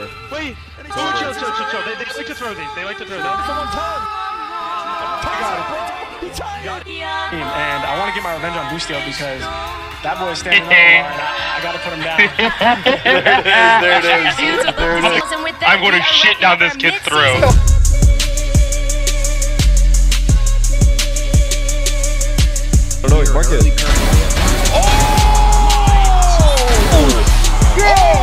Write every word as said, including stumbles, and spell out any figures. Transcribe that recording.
Wait! Chill, chill, chill, chill, chill. They, they like to throw these. They like to throw them. Someone tongue! I got it. He got it! And I want to get my revenge on Boostio because that boy is standing up and I, I gotta put him down. There it is, there it is. There it is. I'm going to shit down this kid's throat. I don't know, mark it. Oh!